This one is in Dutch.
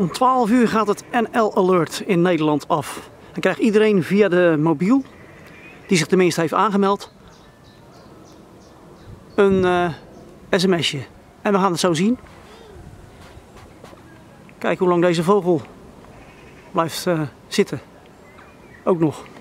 Om 12 uur gaat het NL Alert in Nederland af. Dan krijgt iedereen via de mobiel, die zich tenminste heeft aangemeld, een sms'je. En we gaan het zo zien. Kijk hoe lang deze vogel blijft zitten. Ook nog.